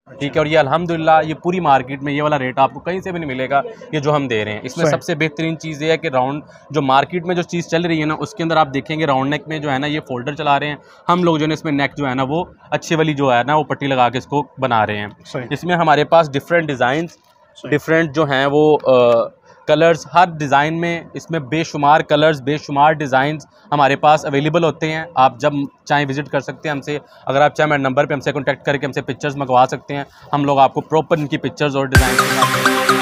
ठीक है। और ये अल्हम्दुलिल्लाह ये पूरी मार्केट में ये वाला रेट आपको कहीं से भी नहीं मिलेगा, ये जो हम दे रहे हैं। इसमें सबसे बेहतरीन चीज़ ये है कि राउंड जो मार्केट में जो चीज़ चल रही है ना, उसके अंदर आप देखेंगे राउंड नेक में जो है ना ये फोल्डर चला रहे हैं हम लोग, जो है इसमें नेक जो है ना वो अच्छी वाली जो है ना वो पट्टी लगा के इसको बना रहे हैं। इसमें हमारे पास डिफरेंट डिज़ाइन, डिफरेंट जो हैं वो कलर्स, हर डिज़ाइन में इसमें बेशुमार कलर्स, बेशुमार डिज़ाइंस हमारे पास अवेलेबल होते हैं। आप जब चाहें विज़िट कर सकते हैं हमसे। अगर आप चाहें मेरे नंबर पे हमसे कॉन्टैक्ट करके हमसे पिक्चर्स मंगवा सकते हैं। हम लोग आपको प्रॉपर इनकी पिक्चर्स और डिज़ाइन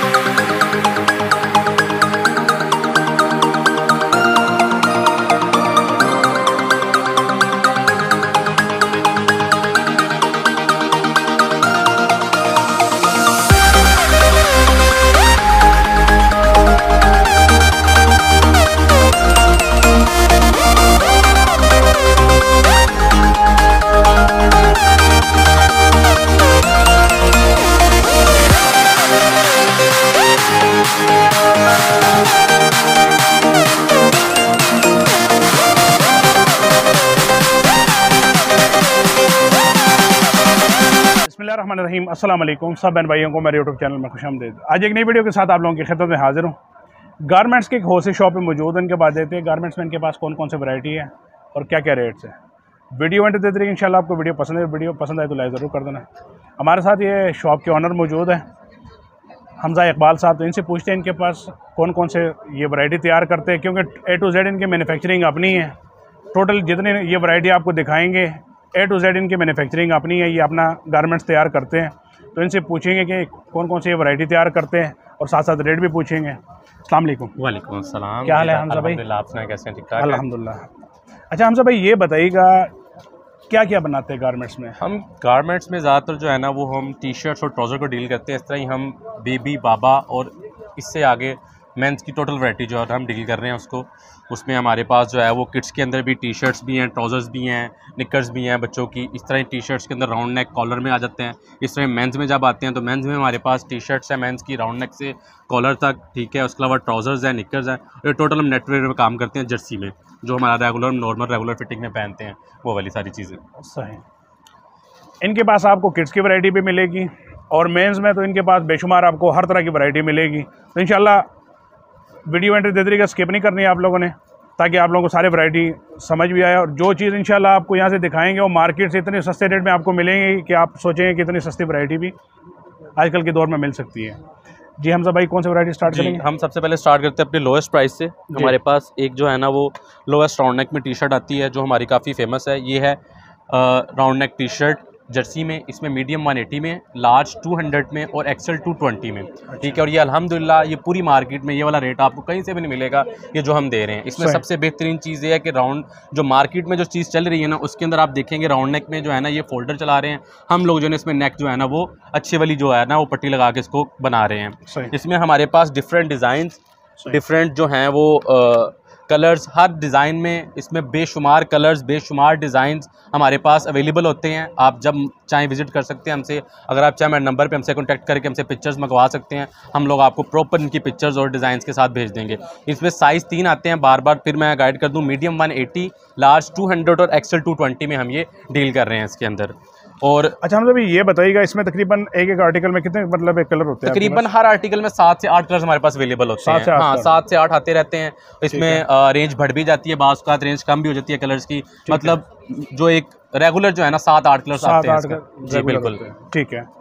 बिस्मिल्लाहिर्रहमानिर्रहीम। अस्सलाम वालेकुम सब बहन भाइयों को मेरे यूट्यूब चैनल में खुशामदीद। आज एक नई वीडियो के साथ आप लोगों की खिदमत में हाजिर हूँ। गारमेंट्स की एक होलसेल शॉप में मौजूद है। इनके बाद देते हैं गारमेंट्स में इनके पास कौन कौन से वैरायटी है और क्या क्या रेट्स है। वीडियो एंड देते रहिए। इंशाल्लाह आपको वीडियो पसंद है, वीडियो पसंद आए तो लाइक ज़रूर कर देना। हमारे साथ ये शॉप के ऑनर मौजूद है हमजा इकबाल साहब। तो इनसे पूछते हैं इनके पास कौन कौन से ये वैरायटी तैयार करते हैं, क्योंकि A to Z इनकी मैन्युफैक्चरिंग अपनी है। टोटल जितने ये वैरायटी आपको दिखाएंगे A to Z इनकी मैन्युफैक्चरिंग अपनी है, ये अपना गारमेंट्स तैयार करते हैं। तो इनसे पूछेंगे कि कौन कौन से वैरायटी तैयार करते हैं और साथ साथ रेट भी पूछेंगे। अस्सलाम वालेकुम। वालेकुम अस्सलाम। क्या हाल है हमजा भाई? आप सुनाएं कैसे हैं? ठीक ठाक अल्हम्दुलिल्लाह। अच्छा हमजा भाई ये बताइएगा क्या क्या बनाते हैं गारमेंट्स में? हम गारमेंट्स में ज़्यादातर जो है ना वो हम टी शर्ट्स और ट्राउज़र को डील करते हैं। इस तरह ही हम बेबी, बाबा और इससे आगे मेंस की टोटल वैरायटी जो है हम डील कर रहे हैं उसको। उसमें हमारे पास जो है वो किड्स के अंदर भी टी शर्ट्स भी हैं, ट्राउज़र्स भी हैं, निकर्स भी हैं बच्चों की। इस तरह टी शर्ट्स के अंदर राउंड नेक कॉलर में आ जाते हैं। इस तरह मेंस में जब आते हैं तो मेंस में हमारे पास टी शर्ट्स हैं मेंस की राउंड नेक से कॉलर तक, ठीक है। उसके अलावा ट्राउज़र्स हैं, निकर्स हैं। ये टोटल हम नेटवेयर में काम करते हैं, जर्सी में जो हमारा रेगुलर नॉर्मल रेगुलर फिटिंग में पहनते हैं, वो वाली सारी चीज़ें। सही। इनके पास आपको किड्स की वैरायटी भी मिलेगी और मेंस में तो इनके पास बेशुमार आपको हर तरह की वैरायटी मिलेगी। तो इंशाल्लाह वीडियो एंट्री दे तरीके स्किप नहीं करनी है आप लोगों ने, ताकि आप लोगों को सारी वैरायटी समझ भी आए। और जो चीज़ इंशाल्लाह आपको यहाँ से दिखाएंगे वो मार्केट से इतने सस्ते रेट में आपको मिलेंगे कि आप सोचेंगे कि इतनी सस्ती वैरायटी भी आजकल के दौर में मिल सकती है। जी हमजा भाई कौन सी वैरायटी स्टार्ट करेंगे? हम सबसे पहले स्टार्ट करते हैं अपने लोएस्ट प्राइस से। हमारे पास एक जो है ना वो लोएस्ट राउंड नेक में टी शर्ट आती है जो हमारी काफ़ी फेमस है। ये है round neck T shirt jersey में। इसमें मीडियम 180 में, लार्ज 200 में और एक्सेल 220 में, ठीक है। और ये अल्हम्दुलिल्लाह ये पूरी मार्केट में ये वाला रेट आपको कहीं से भी नहीं मिलेगा, ये जो हम दे रहे हैं। इसमें सबसे बेहतरीन चीज़ ये है कि राउंड जो मार्केट में जो चीज़ चल रही है ना उसके अंदर आप देखेंगे राउंड नेक में जो है ना ये फोल्डर चला रहे हैं हम लोग, जो है इसमें नेक जो है ना वो अच्छी वाली जो है ना वो पट्टी लगा के इसको बना रहे हैं। इसमें हमारे पास डिफरेंट डिज़ाइंस, डिफरेंट जो हैं वो कलर्स, हर डिज़ाइन में इसमें बेशुमार कलर्स, बेशुमार डिज़ाइंस हमारे पास अवेलेबल होते हैं। आप जब चाहें विज़िट कर सकते हैं हमसे। अगर आप चाहें मेरे नंबर पे हमसे कॉन्टैक्ट करके हमसे पिक्चर्स मंगवा सकते हैं। हम लोग आपको प्रॉपर इनकी पिक्चर्स और डिज़ाइंस के साथ भेज देंगे। इसमें साइज़ 3 आते हैं, बार बार फिर मैं गाइड कर दूँ। मीडियम 180, लार्ज 200 और एक्सेल 220 में हम ये डील कर रहे हैं इसके अंदर। और अच्छा हम अभी ये बताइएगा इसमें तकरीबन एक आर्टिकल में कितने मतलब एक कलर होते हैं? तकरीबन हर आर्टिकल में 7 से 8 कलर्स हमारे पास अवेलेबल होते हैं। हाँ 7 से 8 आते रहते हैं। इसमें रेंज बढ़ भी जाती है, बाज़ का रेंज कम भी हो जाती है कलर्स की। मतलब जो एक रेगुलर जो है ना 7-8 कलर्स आते हैं। जी बिल्कुल ठीक है।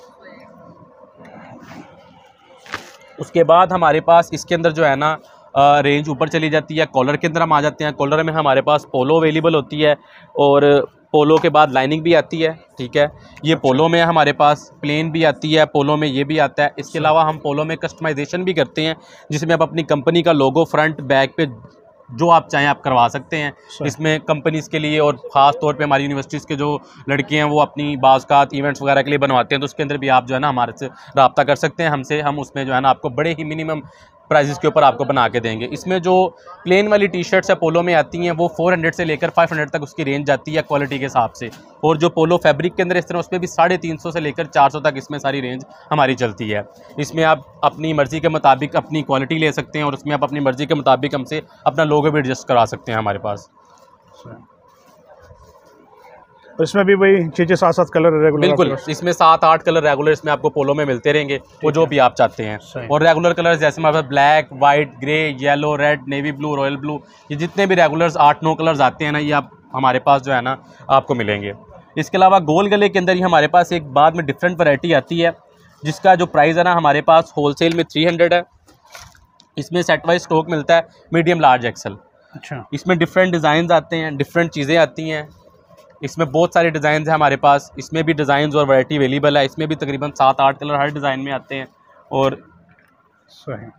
उसके बाद हमारे पास इसके अंदर जो है ना रेंज ऊपर चली जाती है। कॉलर के अंदर हम आ जाते हैं। कॉलर में हमारे पास पोलो अवेलेबल होती है और पोलो के बाद लाइनिंग भी आती है, ठीक है। ये पोलो में हमारे पास प्लेन भी आती है, पोलो में ये भी आता है। इसके अलावा हम पोलो में कस्टमाइजेशन भी करते हैं, जिसमें आप अपनी कंपनी का लोगो फ्रंट बैक पे जो आप चाहें आप करवा सकते हैं। इसमें कंपनीज़ के लिए और ख़ास तौर पे हमारी यूनिवर्सिटीज़ के जो लड़के हैं वो अपनी बाज़ इवेंट्स वगैरह के लिए बनवाते हैं, तो उसके अंदर भी आप जो है ना हमारे से रब्ता कर सकते हैं हमसे। हम उसमें जो है ना आपको बड़े ही मिनिमम प्राइजेस के ऊपर आपको बना के देंगे। इसमें जो प्लेन वाली टी शर्ट्स है पोलो में आती हैं वो 400 से लेकर 500 तक उसकी रेंज जाती है क्वालिटी के हिसाब से। और जो पोलो फैब्रिक के अंदर इस तरह उसमें भी 350 से लेकर 400 तक इसमें सारी रेंज हमारी चलती है। इसमें आप अपनी मर्ज़ी के मुताबिक अपनी क्वालिटी ले सकते हैं और उसमें आप अपनी मर्ज़ी के मुताबिक हमसे अपना लोगो भी एडजस्ट करा सकते हैं हमारे पास। तो इसमें भी वही 6-7 कलर रेगुलर? बिल्कुल, इसमें 7-8 कलर रेगुलर इसमें आपको पोलो में मिलते रहेंगे, वो जो भी आप चाहते हैं। और रेगुलर कलर जैसे हमारे पास black, white, grey, yellow, red, navy blue, royal blue, ये जितने भी रेगुलर्स 8-9 कलर्स आते हैं ना, ये आप हमारे पास जो है ना आपको मिलेंगे। इसके अलावा गोल गले के अंदर ही हमारे पास एक बाद में डिफरेंट वैरायटी आती है, जिसका जो प्राइस है ना हमारे पास होलसेल में 300 है। इसमें सेट वाइज स्टॉक मिलता है, मीडियम, लार्ज, एक्सल। अच्छा। इसमें डिफरेंट डिज़ाइन आते हैं, डिफरेंट चीज़ें आती हैं। इसमें बहुत सारे डिज़ाइन हैं हमारे पास, इसमें भी डिज़ाइन और वैरायटी अवेलेबल है। इसमें भी तकरीबन 7-8 कलर हर डिज़ाइन में आते हैं। और सही,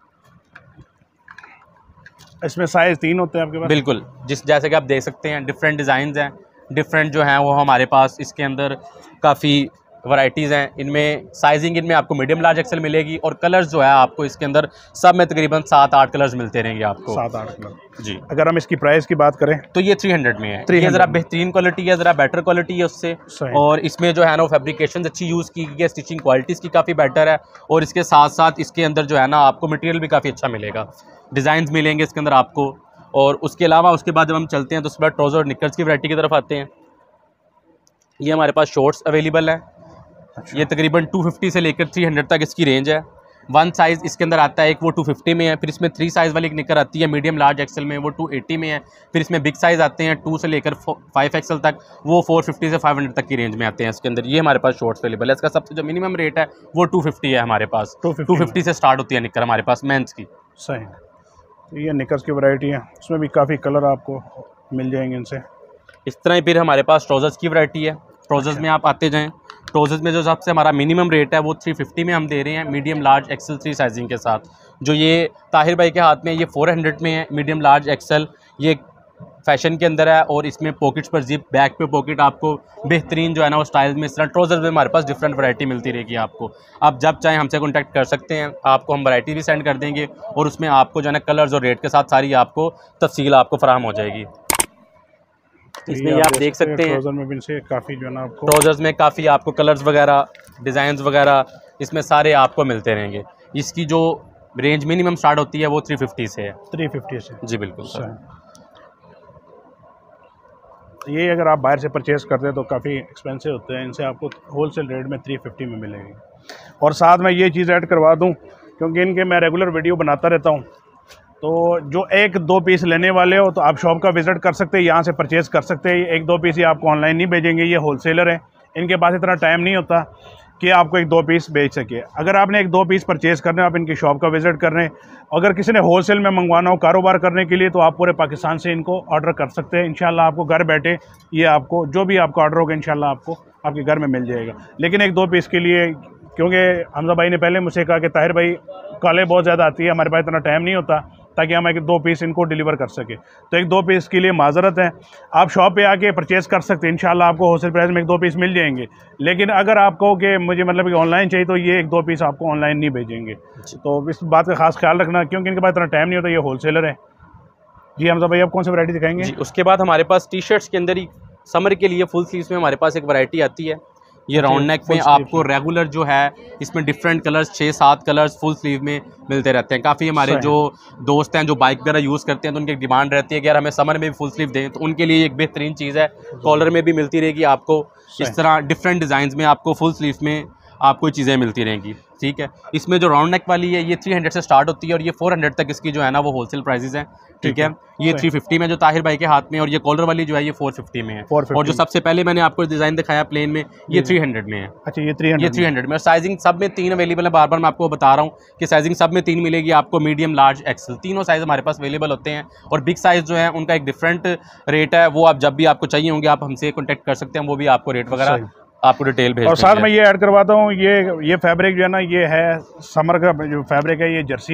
इसमें साइज़ 3 होते हैं आपके पास? बिल्कुल, जैसे कि आप देख सकते हैं डिफरेंट डिज़ाइंस हैं, डिफरेंट जो हैं वो हमारे पास इसके अंदर काफ़ी वैरायटीज़ हैं। इनमें साइजिंग इनमें आपको मीडियम, लार्ज, एक्सल मिलेगी। और कलर्स जो है आपको इसके अंदर सब में तकरीबन 7-8 कलर्स मिलते रहेंगे आपको। 7-8 कलर जी। अगर हम इसकी प्राइस की बात करें तो ये 300 में है। ये ज़रा बेहतरीन क्वालिटी है, ज़रा बेटर क्वालिटी है उससे। और इसमें जो है ना फैब्रिकेशन अच्छी यूज़ की गई है, स्टिचिंग क्वालिटी इसकी काफ़ी बेटर है। और इसके साथ साथ इसके अंदर जो है ना आपको मटेरियल भी काफ़ी अच्छा मिलेगा, डिज़ाइंस मिलेंगे इसके अंदर आपको। और उसके अलावा उसके बाद जब हम चलते हैं तो उसके बाद ट्राउज़र और निकर्स की वैरायटी की तरफ आते हैं। ये हमारे पास शॉर्ट्स अवेलेबल है। ये तकरीबन 250 से लेकर 300 तक इसकी रेंज है। 1 साइज़ इसके अंदर आता है, एक वो 250 में है। फिर इसमें 3 साइज़ वाली एक निकर आती है, मीडियम, लार्ज, एक्सल में, वो 280 में है। फिर इसमें बिग साइज़ आते हैं 2 से लेकर 5 एक्सल तक, वो 450 से 500 तक की रेंज में आते हैं इसके अंदर। ये हमारे पास शॉर्ट्स अवेलेबल है। इसका सबसे जो मिनिमम रेट है वो 250 है हमारे पास। 250 से स्टार्ट होती है निकर हमारे पास मेंस की। सही। तो ये निकर्स की वैरायटी है, उसमें भी काफ़ी कलर आपको मिल जाएंगे इनसे। इस तरह ही फिर हमारे पास ट्राउज़र्स की वैरायटी है। ट्राउज़र्स में आप आते जाएँ, ट्राउज़र्स में जो सबसे हमारा मिनिमम रेट है वो 350 में हम दे रहे हैं, मीडियम, लार्ज, एक्सल 3 साइजिंग के साथ। जो ये ताहिर भाई के हाथ में ये 400 में है, मीडियम, लार्ज, एक्सल। ये फैशन के अंदर है। और इसमें पॉकेट्स पर जिप, बैक पे पॉकेट, आपको बेहतरीन जो है ना वो स्टाइल में। इस तरह ट्राउज़र में हमारे पास डिफरेंट वैरायटी मिलती रहेगी आपको। आप जब चाहें हमसे कॉन्टैक्ट कर सकते हैं, आपको हम वैरायटी भी सेंड कर देंगे। और उसमें आपको जो है ना कलर्स और रेट के साथ सारी आपको तफसील आपको फराहम हो जाएगी। इसमें ये आप देख सकते हैं ट्राउज़र में भी इनसे काफ़ी जो है ना आपको, ट्राउज़र्स में काफ़ी आपको कलर्स वगैरह, डिज़ाइंस वगैरह इसमें सारे आपको मिलते रहेंगे। इसकी जो रेंज मिनिमम स्टार्ट होती है वो 350 से है। 350 से? जी बिल्कुल सर। ये अगर आप बाहर से परचेज़ करते हैं तो काफ़ी एक्सपेंसिव होते हैं, इनसे आपको होलसेल रेट में 350 में मिलेगी। और साथ में ये चीज़ ऐड करवा दूँ, क्योंकि इनके मैं रेगुलर वीडियो बनाता रहता हूँ, तो जो 1-2 पीस लेने वाले हो तो आप शॉप का विज़िट कर सकते हैं, यहाँ से परचेज़ कर सकते हैं। 1-2 पीस ही आपको ऑनलाइन नहीं भेजेंगे, ये होलसेलर है, इनके पास इतना टाइम नहीं होता कि आपको 1-2 पीस बेच सके। अगर आपने 1-2 पीस परचेज़ करने, आप इनकी शॉप का विज़िट कर रहे हैं। अगर किसी ने होलसेल में मंगवाना हो कारोबार करने के लिए, तो आप पूरे पाकिस्तान से इनको ऑर्डर कर सकते हैं। इंशाल्लाह आपको घर बैठे ये आपको जो भी आपका ऑर्डर होगा इंशाल्लाह आपको आपके घर में मिल जाएगा। लेकिन 1-2 पीस के लिए, क्योंकि हमजा भाई ने पहले मुझसे कहा कि ताहिर भाई कॉलें बहुत ज़्यादा आती है, हमारे पास इतना टाइम नहीं होता ताकि हम 1-2 पीस इनको डिलीवर कर सके। तो 1-2 पीस के लिए माजरत है, आप शॉप पे आके परचेज़ कर सकते हैं। इंशाल्लाह आपको होलसेल प्राइस में 1-2 पीस मिल जाएंगे। लेकिन अगर आप कहो कि मुझे मतलब कि ऑनलाइन चाहिए, तो ये 1-2 पीस आपको ऑनलाइन नहीं भेजेंगे। तो इस बात का खास ख्याल रखना, क्योंकि इनके पास इतना टाइम नहीं होता, ये होलसेलर है। जी हमजा भाई, आप कौन सी वैरायटी दिखाएंगे? जी, उसके बाद हमारे पास टी शर्ट्स के अंदर ही समर के लिए फुल स्लीव्स में हमारे पास एक वैरायटी आती है। ये राउंड नेक में आपको रेगुलर जो है इसमें different colours 6-7 colours full sleeve में मिलते रहते हैं। काफ़ी हमारे जो दोस्त हैं जो बाइक वगैरह यूज़ करते हैं, तो उनकी डिमांड रहती है कि यार हमें समर में भी फुल स्लीव दें, तो उनके लिए एक बेहतरीन चीज़ है। कॉलर में भी मिलती रहेगी आपको, इस तरह डिफरेंट डिज़ाइंस में आपको फुल स्लीव में आपको चीज़ें मिलती रहेंगी। ठीक है, इसमें जो राउंड नेक वाली है ये 300 से स्टार्ट होती है और ये 400 तक इसकी जो है ना वो होलसेल प्राइसेस हैं। ठीक है, ये 350 में जो ताहिर भाई के हाथ में, और ये कॉलर वाली जो है ये 450 में है। और जो सबसे पहले मैंने आपको डिज़ाइन दिखाया प्लेन में, ये 300 में है। अच्छा, ये 300 में। और साइजिंग सब में 3 अवेलेबल है। बार बार मैं आपको बता रहा हूँ कि साइजिंग सब में 3 मिलेगी आपको, मीडियम, लार्ज, एक्सल, तीनों साइज़ हमारे पास अवेलेबल होते हैं। और बिग साइज़ जो है उनका एक डिफरेंट रेट है, वो आप जब भी आपको चाहिए होंगे आप हमसे कॉन्टैक्ट कर सकते हैं, वो भी आपको रेट वगैरह आपको डिटेल भेज। और साथ में ये ऐड करवाता हूँ, ये फैब्रिक जो है ना, ये है समर का जो फैब्रिक है, ये जर्सी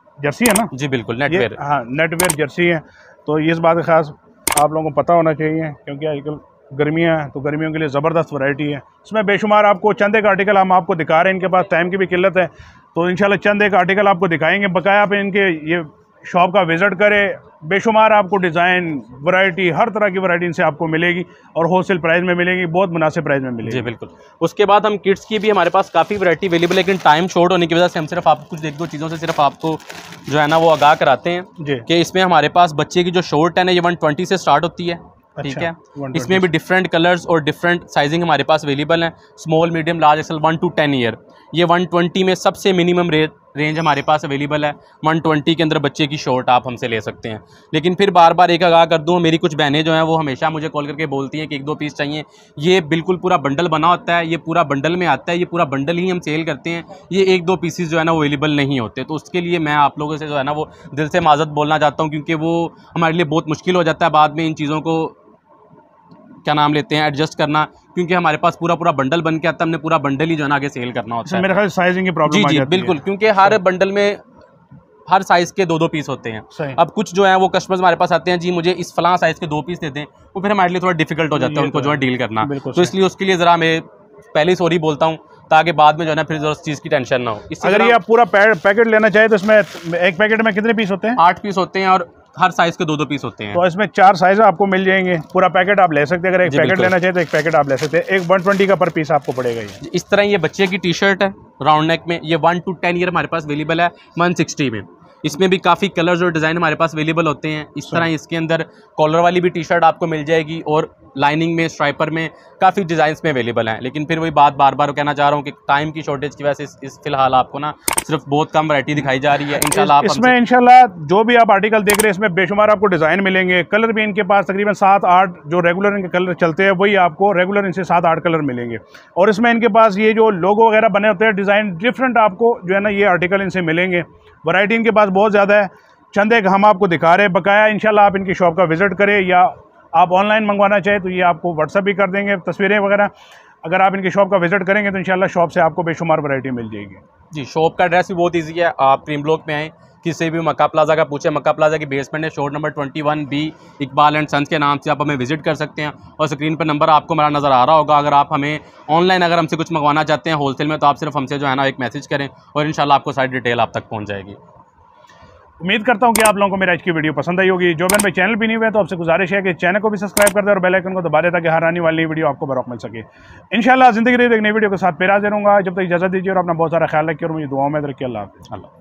है ना? जी बिल्कुल, नेटवेयर। हाँ, नेटवेयर जर्सी है। तो इस बात का खास आप लोगों को पता होना चाहिए, क्योंकि आजकल गर्मियाँ हैं, तो गर्मियों के लिए ज़बरदस्त वैरायटी है। इसमें बेशुमार आपको चंद एक आर्टिकल हम आपको दिखा रहे हैं, इनके पास टाइम की भी किल्लत है, तो इंशाल्लाह चंद एक आर्टिकल आपको दिखाएंगे। बकाया आप इनके ये शॉप का विज़िट करें, बेशुमार आपको डिज़ाइन, वैरायटी, हर तरह की वैरायटी इनसे आपको मिलेगी और होलसेल प्राइस में मिलेगी, बहुत मुनासिब प्राइस में मिलेगी। जी बिल्कुल। उसके बाद हम किड्स की भी हमारे पास काफ़ी वैरायटी अवेलेबल है, लेकिन टाइम शॉर्ट होने की वजह से हम सिर्फ आपको कुछ 1-2 चीज़ों से सिर्फ आपको जो है ना वो आगाह कराते हैं कि इसमें हमारे पास बच्चे की जो शॉर्ट है ना ये 120 से स्टार्ट होती है। ठीक है। इसमें भी डिफरेंट कलर्स और डिफरेंट साइजिंग हमारे पास अवेलेबल हैं, small medium large XL 1 to 10 year. ये 120 में सबसे मिनिमम रेंज हमारे पास अवेलेबल है। 120 के अंदर बच्चे की शॉर्ट आप हमसे ले सकते हैं। लेकिन फिर बार बार एक आगाह कर दूँ, मेरी कुछ बहनें जो हैं वो हमेशा मुझे कॉल करके बोलती हैं कि 1-2 पीस चाहिए। ये बिल्कुल पूरा बंडल बना होता है, ये पूरा बंडल में आता है, ये पूरा बंडल ही हम सेल करते हैं। ये 1-2 पीसेस जो है ना वो अवेलेबल नहीं होते। तो उसके लिए मैं आप लोगों से जो है ना वो दिल से माज़रत बोलना चाहता हूँ, क्योंकि वो हमारे लिए बहुत मुश्किल हो जाता है बाद में इन चीज़ों को क्या नाम लेते हैं एडजस्ट करना, क्योंकि हमारे पास पूरा बंडल बन के आता है। हमने पूरा बंडल ही जो है ना आगे सेल करना होता है। मेरे ख्याल साइजिंग की प्रॉब्लम आ जाती है। बिल्कुल, क्योंकि हर बंडल में हर साइज़ के 2-2 पीस होते हैं। अब कुछ जो है वो कस्टमर्स हमारे पास आते हैं, जी मुझे इस फलां साइज़ के 2 पीस दे दें, वो फिर हमारे लिए थोड़ा डिफिकल्ट हो जाता है उनको जो है डील करना। तो इसलिए उसके लिए ज़रा मैं पहले सॉरी बोलता हूँ, ताकि बाद में जो है ना फिर उस चीज़ की टेंशन ना हो। अगर ये आप पूरा पैकेट लेना चाहे तो इसमें एक पैकेट में कितने पीस होते हैं? 8 पीस होते हैं और हर साइज़ के 2-2 पीस होते हैं। तो इसमें 4 साइज आपको मिल जाएंगे। पूरा पैकेट आप ले सकते हैं। अगर एक पैकेट लेना चाहे तो एक पैकेट आप ले सकते हैं। एक 120 का पर पीस आपको पड़ेगा। ये इस तरह ये बच्चे की टी शर्ट है राउंड नेक में, ये 1 to 10 ईयर हमारे पास अवेलेबल है 160 में। इसमें भी काफ़ी कलर्स और डिज़ाइन हमारे पास अवेलेबल होते हैं। इस तरह इसके अंदर कॉलर वाली भी टी शर्ट आपको मिल जाएगी और लाइनिंग में स्ट्राइपर में काफ़ी डिज़ाइंस में अवेलेबल हैं। लेकिन फिर वही बात बार बार कहना चाह रहा हूँ कि टाइम की शॉर्टेज की वजह से इस फिलहाल आपको ना सिर्फ बहुत कम वैरायटी दिखाई जा रही है। इंशाल्लाह इसमें इंशाल्लाह जो भी आप आर्टिकल देख रहे हैं इसमें बेशुमार आपको डिज़ाइन मिलेंगे। कलर भी इनके पास तकरीबन 7-8 जो रेगुलर इनके कलर चलते हैं वही आपको रेगुलर इनसे 7-8 कलर मिलेंगे। और इसमें इनके पास ये जो लोगो वगैरह बने होते हैं डिज़ाइन डिफरेंट आपको जो है ना ये आर्टिकल इनसे मिलेंगे। वैरायटी इनके पास बहुत ज़्यादा है। चंद एक हम आपको दिखा रहे हैं बकाया। इंशाल्लाह आप इनकी शॉप का विज़िट करें, या आप ऑनलाइन मंगवाना चाहें तो ये आपको व्हाट्सएप भी कर देंगे तस्वीरें वगैरह। अगर आप इनकी शॉप का विज़िट करेंगे तो इंशाल्लाह शॉप से आपको बेशुमार वैरायटी मिल जाएगी। जी, शॉप का एड्रेस भी बहुत ईजी है। आप क्रीम ब्लॉक में आएँ, किसी भी मक्का प्लाजा का पूछे, मक्का प्लाजा की बेसमेंट है, shop number 21B Iqbal and sons के नाम से आप हमें विजिट कर सकते हैं। और स्क्रीन पर नंबर आपको हमारा नज़र आ रहा होगा। अगर आप हमें ऑनलाइन अगर हमसे कुछ मंगवाना चाहते हैं होलसेल में, तो आप सिर्फ हमसे जो है ना एक मैसेज करें और इंशाल्लाह आपको सारी डिटेल आप तक पहुँच जाएगी। उम्मीद करता हूं कि आप लोगों को मेरी आज की वीडियो पसंद आई होगी। जो मैंने चैनल भी नहीं हुआ है तो आपसे गुजारिश है कि चैनल को भी सब्सक्राइब कर दें और बेल आइकन को दबा दें, ताकि हर आने वाली वीडियो आपको बरौक़त मिल सके। इंशाल्लाह ज़िंदगी रही एक नई वीडियो के साथ फिर हाज़िर होऊंगा। जब तक इजाज़त दीजिए और अपना बहुत सारा ख्याल रखिए और मुझे दुआओं में रखिए। अल्लाह हाफ़िज़।